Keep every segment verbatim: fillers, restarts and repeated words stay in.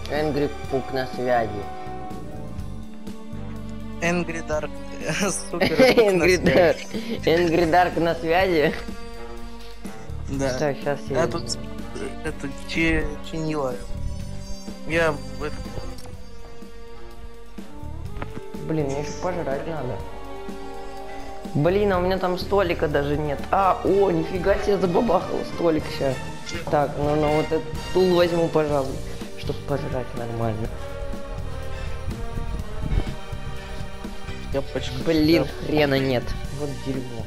Энгри Пук на связи. Энгри Дарк. Супер. Энгри Дарк. Энгри Дарк на связи. Да. Так, сейчас я... А тут это че, чинила. Я в этом... Блин, мне еще пожрать надо. Блин, а у меня там столика даже нет. А, о, нифига себе, забабахал столик сейчас. Так, ну, ну вот этот стул возьму, пожалуй, чтобы пожрать нормально. Я почти... Блин, хрена нет. Вот дерьмо.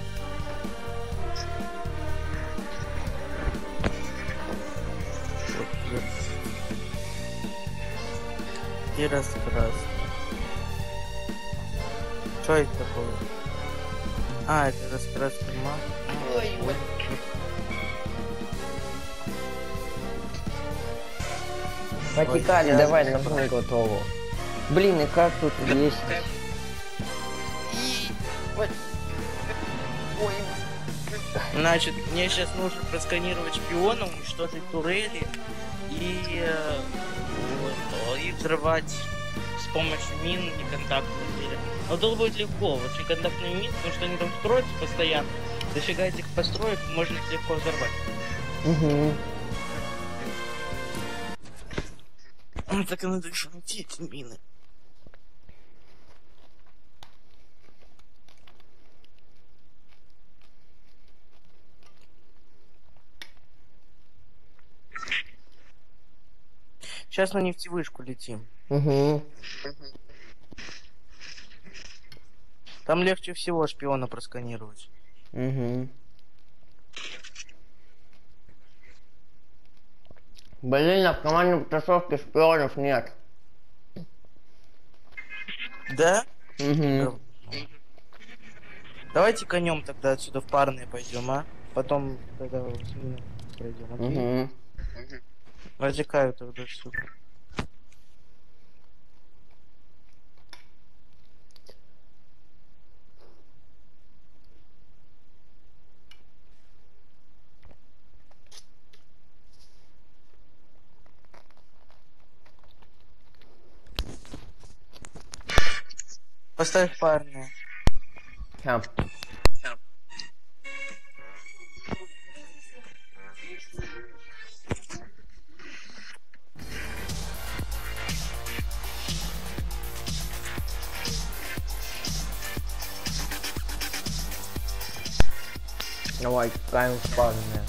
И раз раз. Что это такое? А, это раскрас тюрьма. Ой, ой. Потекали, Ой, давай я- наброй готово. Блин, и как тут есть? Ой. Значит, мне сейчас нужно просканировать шпиона, уничтожить турели и, э, вот, и взрывать с помощью мин неконтактных. Но это будет легко, вот неконтактные мины, потому что они там строятся постоянно. Дофига этих построек можно их легко взорвать. Угу. Ну, так и надо еще найти эти мины. Сейчас на нефтевышку летим. Угу. Там легче всего шпиона просканировать. Угу. Блин, а в командной тусовке шпионов нет. Да? Угу. Давайте конем тогда отсюда в парные пойдем, а? Потом тогда с миной пройдем. Окей? Угу. Протекаю тогда отсюда. Поставь парные. Ща. Давай, ставим спальня.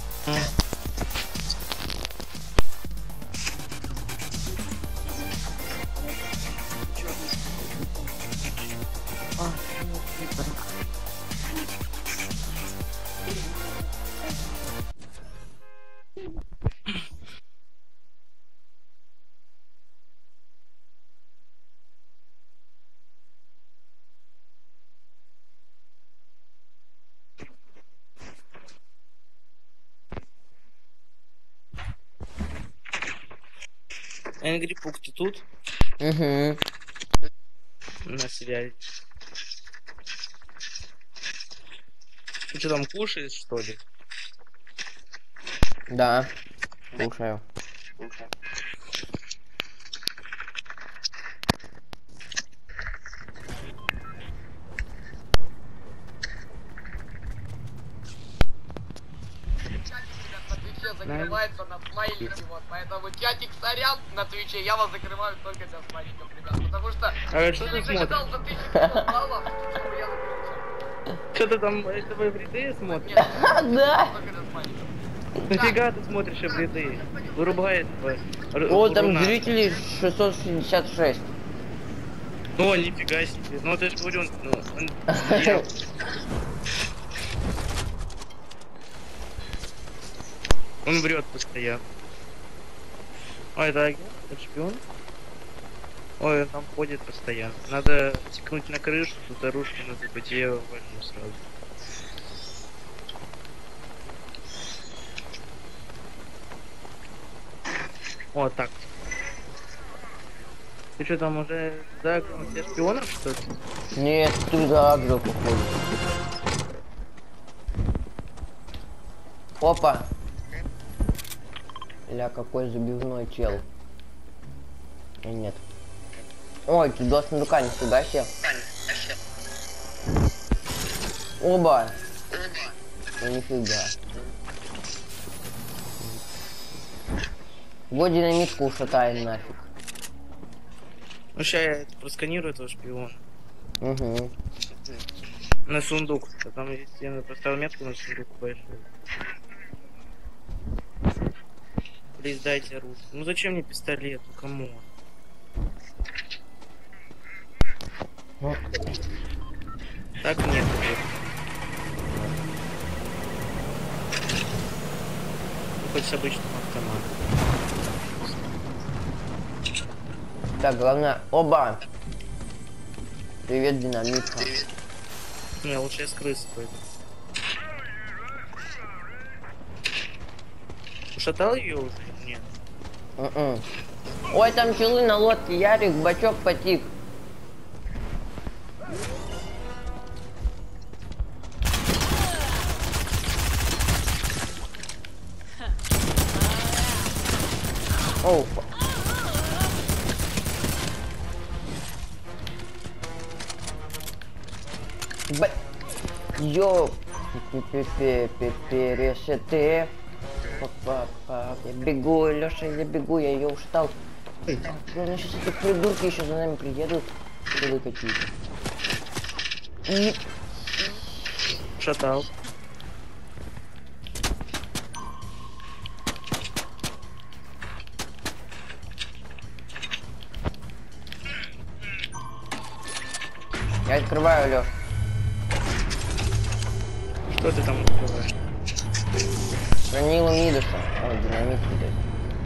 Энгри Пук, ты тут? Угу. На связи. Ты что там кушаешь, что ли? Да. Слушаю. Закрывается на смайлики, вот, поэтому чатик сорян на Твиче, я вас закрываю только для смайликов, ребят, потому что А что ты Феликс смотришь? ожидал за тысячу пятьсот баллов, чтобы я закрылся. Что ты там, это вы в ряды смотришь? Нет, Да. только для смайликов. Нафига ты смотришь в ряды? Вырубай этого. р- О, там руна. зрителей шестьсот шестьдесят шесть. О, нифига себе. Ну, ты же говорю, он, ну, он дьявол. Он врет постоянно. Ой, это агент? Это шпион? Ой, он там ходит постоянно. Надо текнуть на крышу, тут оружие надо быть, я его возьму сразу. О, так. Ты что там уже загнал все шпионов, что ли? Нет, ты загрел, походу. Опа. Ля, какой забивной чел. Нет. Ой, тут два сундука, нифига себе. Оба. Ну, нифига. Вот динамитку ушатаем нафиг. Ну сейчас я это просканирую этого шпиона. Угу. На сундук. А там есть я поставил метку на сундук большой. Плиз, дайте оружие. Ну зачем мне пистолет? Ну кому? Ну. Так нет. Ну, хоть с обычным автоматом. Так, главное... Оба! Привет, динамитка. Не, лучше я с крысы пойду. Ушатал ее уже? Нет. Mm-mm. Ой, там челы на лодке, Ярик, бачок потик. Оу. Б... Йо. Пи-пи-пи-пи-пи, решеты. Па-па-па. Я бегу, Лёша, я бегу, я ее ушатал. Главное, сейчас эти придурки еще за нами приедут. Или какие-то. И... Шатал. Я открываю, Лёш. Что ты там открываешь? Хранила Мидуса. Ой, динамит здесь.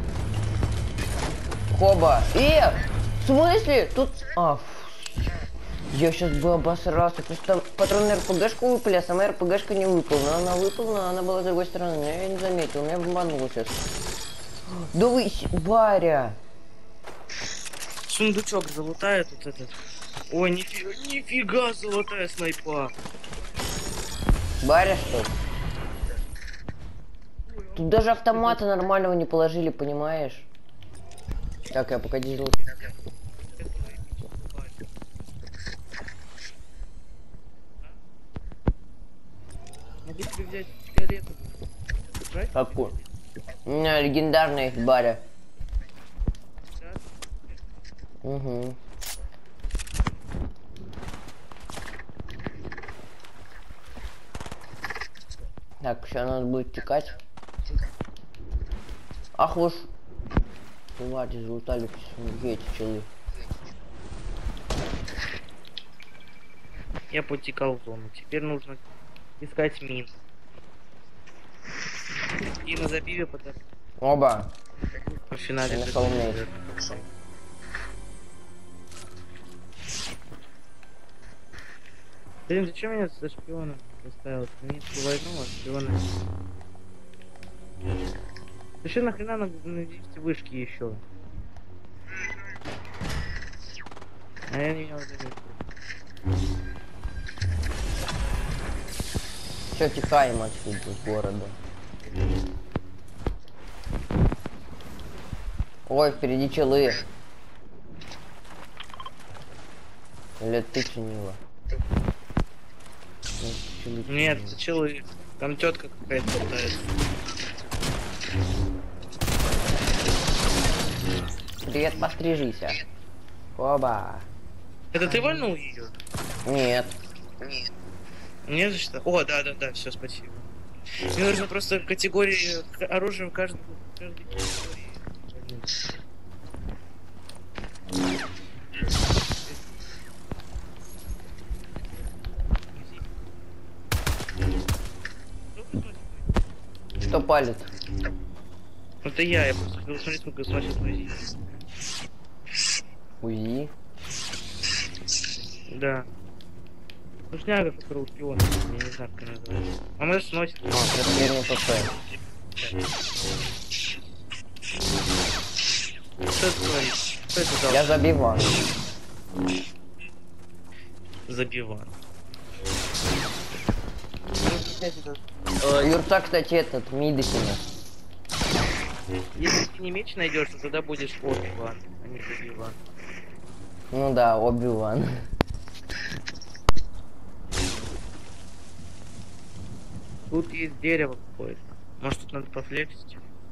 Хоба. Э! В смысле? Тут... А, фу. Я сейчас бы обосрался. Просто патроны РПГшку выпали, а сама РПГшка не выпала. Но она выпала, но она была с другой стороны. Но я не заметил, меня бомбануло сейчас. Да вы... Варя! Сундучок золотая тут этот. Ой, нифига, нифига золотая снайпа. Варя, что ли? Тут даже автомата нормального не положили, понимаешь? Так, я пока дизель. Могу тебе взять фиолетовый. Брать? Какой? У меня легендарная есть Баря. Сейчас. Угу. Так, сейчас надо будет текать. Ах уж. Ладно, залутали все эти челы. Я потекал в зону. Теперь нужно искать мин. И на забиве потом. Оба. В финале. Я нашел меч. Блин, зачем меня за шпиона поставил? Минскую войну, а шпиона. Зачем нахрена на, на десяти вышки еще? А я не меня заметил. Все, текаем отсюда, из города. Ой, впереди челы. Или ты чинила? Нет, это челы. Там тетка какая-то болтается. Привет, пострижися. Оба. Это ты вольнул ее? Нет. Не за что? О, да, да, да, все, спасибо. Мне нужно просто категории оружия в каждой, в каждой категории. Что палит? Это я, я просто хотел смотреть, сколько смотрит УЗИ. УЗИ? Да. Ну, шняга, который у шпиона, я не знаю, как она называется. А мы сносит. А, трансферный ПП. Что это творится? Что это за Я забиваю. забиван? Э, Юрца, кстати, этот, Мидосина. Если ты не меч найдешь, то тогда будешь Оби-Ван, а не Оби-Ван. Ну да, Оби-Ван. Тут есть дерево какое-то. Может, тут надо пофлексить?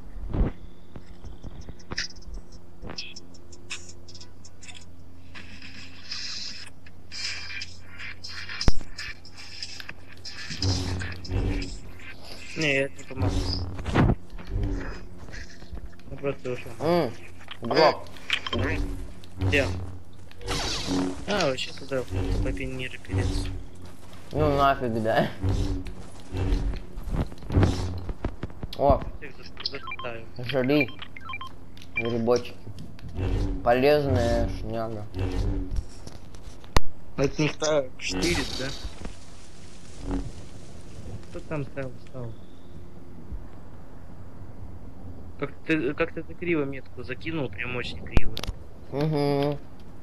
Не, это не помогу. Ну просто ушел. Ммм, блок. Где? А, вообще туда по пениры перец. Ну нафиг, да. О, Заставим. жри. Грибочки. Полезная шняга. Это не ставь четыре, да? Кто там ставил? Ставил? Как ты как-то ты криво метку закинул, прям очень криво. Угу.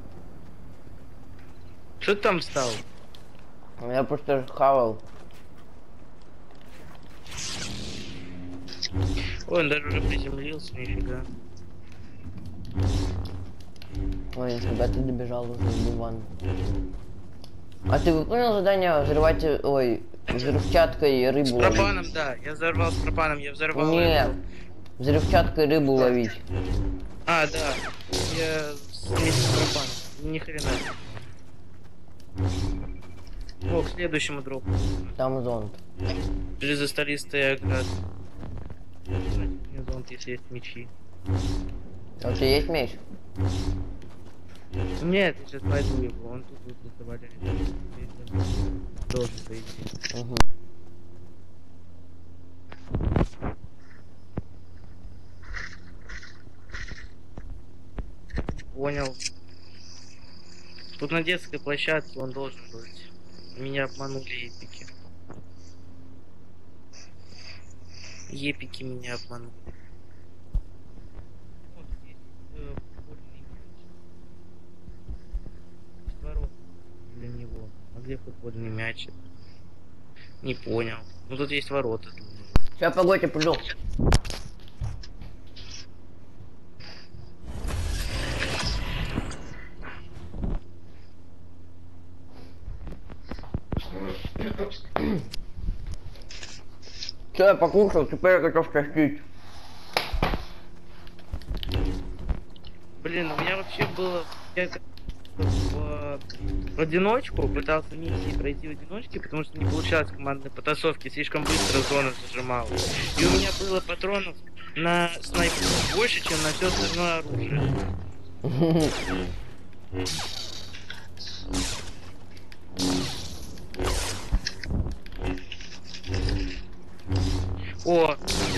Что ты там стал? Я просто хавал. Ой, он даже уже приземлился, нифига. Ой, нифига, ты добежал уже в диван. А ты выполнил задание взрывать, ой, взрывчаткой рыбу С ловить? пропаном, да. Я взорвал с пропаном, я взорвал. Нет, эту- взрывчаткой рыбу ловить. А, да. Я вместе с пропаном. Ни хрена. О, к следующему дропу. Там зонт. Железостолистая ограда. Зонт, если есть мечи. А у тебя есть меч? Нет, я сейчас пойду его, он тут будет доставать. Должен пойти. Угу. Понял. Тут на детской площадке он должен быть. Меня обманули эпики. Епики меня обманули. Вот здесь, э, футбольный мяч. Есть ворота для него. А где футбольный мяч? Не понял. Ну тут есть ворота для него. Сейчас, погоди, приду. Все, я покушал, теперь я готов костить. Блин, у меня вообще было... Я в, в одиночку пытался миссии пройти в одиночке, потому что не получалось командной потасовки, слишком быстро зона зажимала. И у меня было патронов на снайпер больше, чем на все остальное оружие. О!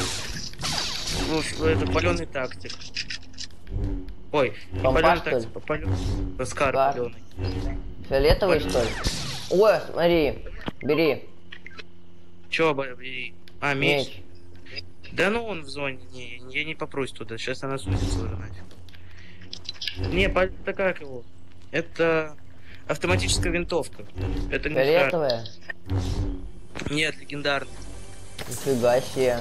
Ну, это паленый тактик. Ой, не Компас, паленый что тактик, а паленый. Раскар Да. паленый. Фиолетовый, что ли? Ой, смотри, бери. Чё, бери? А, меч. Меч. Да ну он в зоне, не, я не попрусь туда, сейчас она судится уже нафиг. Не, па- это как его? Это автоматическая винтовка. Это не шар. Фиолетовая? Нет, легендарный. Нифига себе.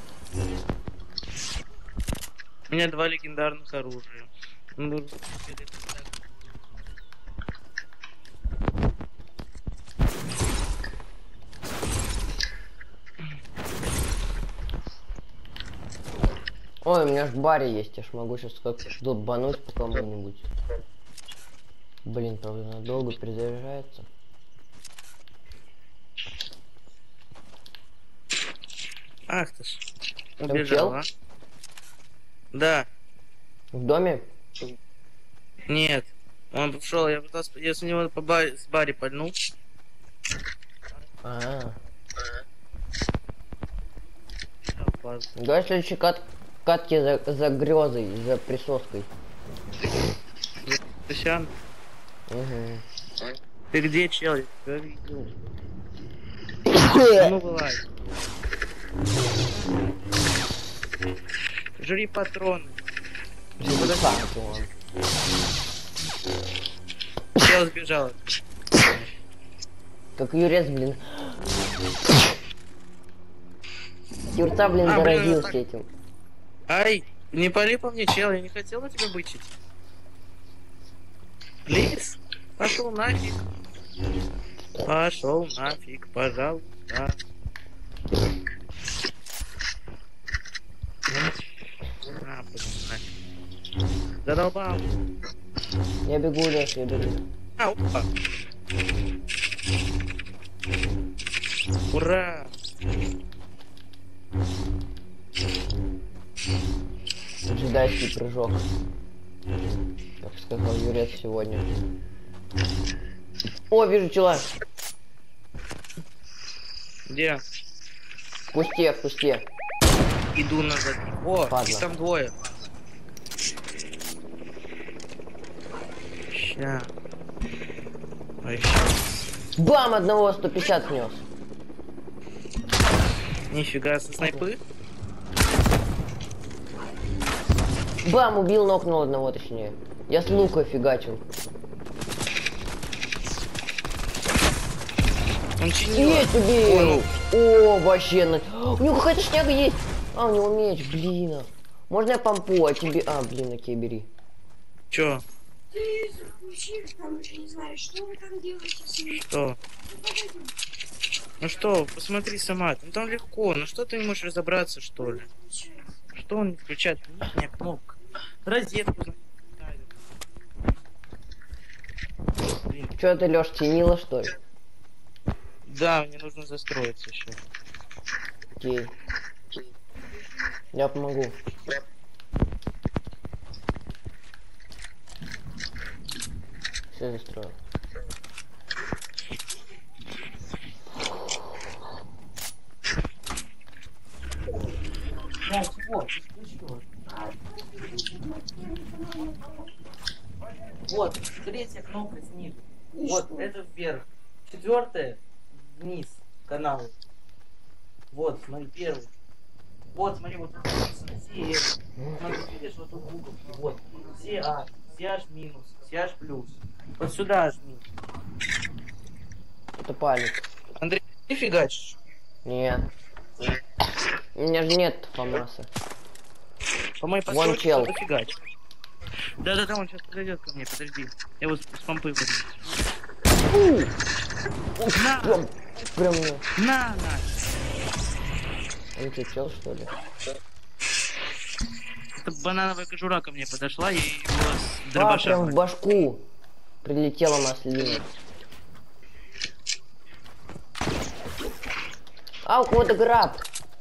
У меня два легендарных оружия. Ну, Ой, у меня ж Барри есть, я ж могу сейчас как-то долбануть по кому-нибудь. Блин, правда, надолго перезаряжается. Ах ты ж. Там Убежал, чел? а? Да. В доме? Нет. Он пришел, я пытался, я с него по баре, с баре пальнул. А, Опасно. давай следующий кат катки за, за грезой, за присоской. Тысян, Угу. ты где, чел? Я тебя видел. Ну вылазь. Жри патроны. Чел сбежал. Как Юрец, блин. Юрца, блин, А, блин, заразился так- этим. Ай, не пали по мне, чел, я не хотел на тебя бычить. Плиз, пошел нафиг. Пошел нафиг, пожалуйста. А, пошел нафиг. Задолбал. Я бегу, Леш, я бегу. А, опа. Ура! Джедайский прыжок. Как сказал Юрец сегодня. О, вижу чела. Где? В кусте, в кусте. Иду назад. О, Ладно. их там двое. Ща. А еще. Бам! Одного сто пятьдесят снес. Нифига, со снайпы. Бам! Убил, нокнул одного, точнее. Я с лука фигачил. Он чинил. Есть, убил! О, вообще, на... у него какая-то шняга есть. А, у него меч, блин. а. Можно я помпу, а тебе... А, блин, окей, бери. Чё? Ты заключил, там, я не знаю, что вы там делаете с ним? Что? Ну что, посмотри сама. Ну там легко. Ну что ты не можешь разобраться, что ли? Что он не включает? Нижняя кнопка. Розетку. Блин. Чё ты, Лёш, тенила, что ли? Да, мне нужно застроиться еще. Окей. Я помогу. Все застроил. Да, чего? Вот, третья кнопка снизу. Вот, это вверх. Четвертая вниз канал. Вот, смотри, первый. Вот, смотри, вот тут написано си эс. Смотри, видишь, вот тут буковки. Вот. си аш, си аш минус, си аш плюс. Вот сюда жми. Это палец. Андрей, ты фигачишь? Нет. У меня же нет фамаса. По моей Вон постройке чел. кто-то фигачит. Да-да-да, он сейчас подойдет ко мне, подожди. Я его с, с помпы выйду. На! Прям, прям мне. На, на! Он что, чел, что ли? Это банановая кожура ко мне подошла, и его с А, дробаша. прям в башку прилетела маслина. А, у кого-то граб.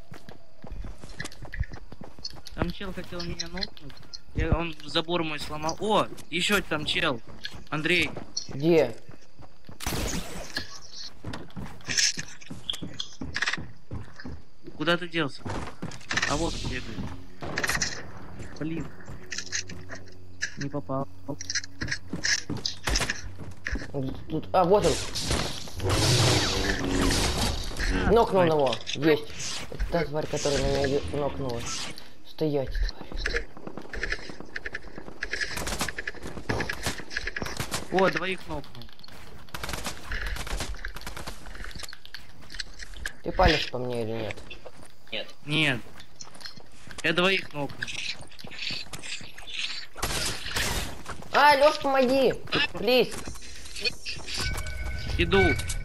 Там чел хотел меня нокнуть. Я, он забор мой сломал. О, еще там чел. Андрей. Где? Куда ты делся? А вот он бегает. Блин. Не попал. Тут, а, вот он. Нокнул одного. Есть. Это та тварь, которая на меня нокнула. Стоять, тварь. О, двоих нокнул. Ты палишь по мне или нет? Нет. Нет. Я двоих нокнул. А, Лёш, помоги! Плиз. Иду.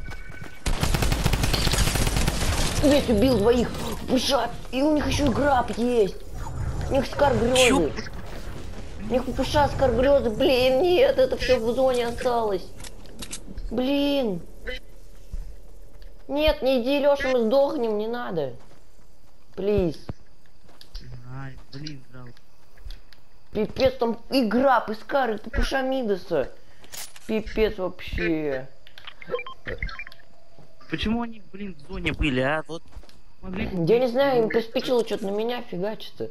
Есть, убил двоих. Пушат. И у них еще и граб есть. У них скар грёзы. У них пуша скар грёзы. Блин, нет, это все в зоне осталось. Блин. Нет, не иди, Лёша, мы сдохнем, не надо. Плиз. Ай, блин, жалко. Пипец, там и граб, и скар, это пуша Мидаса. Пипец вообще. Почему они, блин, в зоне были, а? Вот могли бы... Я не знаю, им приспичило что-то на меня фигачиться.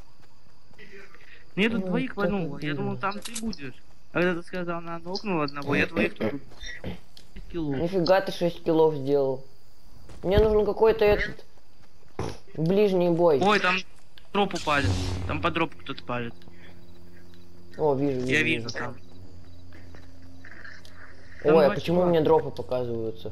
Мне тут Ну, двоих так вануло. Я и думал, было. там ты будешь. А когда ты сказал, она нокнула одного, я двоих тут... кило. Нифига ты шесть киллов сделал. Мне нужен какой-то этот... ближний бой. Ой, там дропу палит. Там по дропу кто-то палит. О, вижу, вижу. Я вижу там. Там Ой, а два почему чела. мне дропы показываются?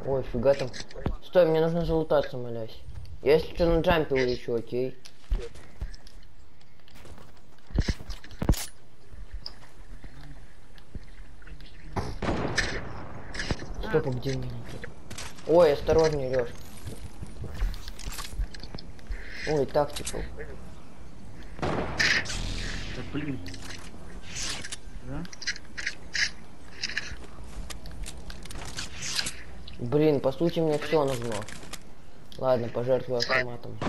Ой, фига там. Стой, мне нужно залутаться, молясь. Я если что на джампе улечу, окей. Стоп, а где меня тут? Ой, осторожней, Лёш. Ой, тактикал. Да блин. Да? Блин, по сути мне все нужно. Ладно, пожертвую автоматом.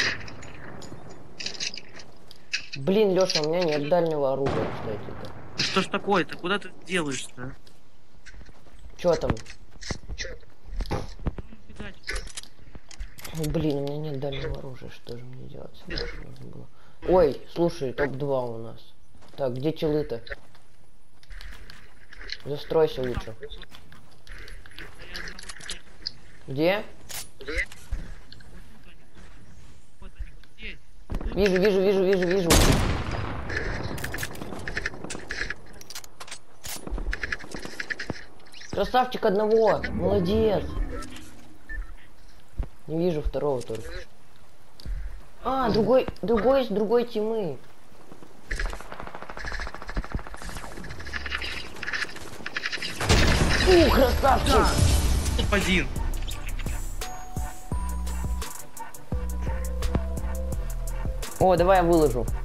Блин, Лёша, у меня нет дальнего оружия, кстати-то. Что ж такое? Ты куда ты делаешь-то? Чё там? Ой, блин, у меня нет дальнего оружия, что же мне делать? Нужно было. Ой, слушай, топ два у нас. Так, где челы-то? Застройся лучше. Где? Вижу, вижу, вижу, вижу, вижу. Красавчик одного, молодец. Не вижу второго только. А, другой, другой из другой тимы. У, красавчик! Один. О, давай я выложу.